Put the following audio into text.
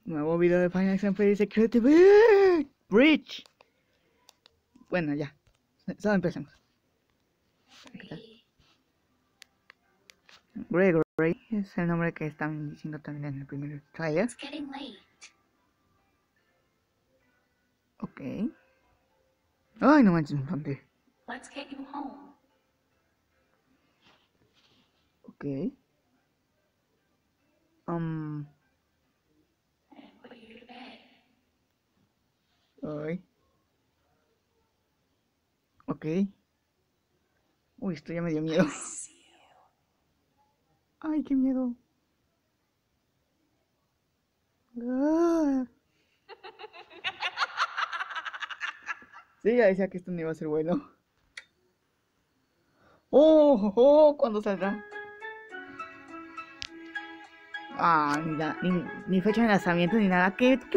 Nuevo video de Final Fantasy Security Breach. Bueno, ya. Solo empecemos. Gregory es el nombre que están diciendo también en el primer trailer. Ok. Ay, no manches, infante. Ok. Ay. Ok. Uy, esto ya me dio miedo. Ay, qué miedo. Ah. Sí, ya decía que esto no iba a ser bueno. Oh, ¿cuándo saldrá? Ah, ni fecha de lanzamiento ni nada. ¿Qué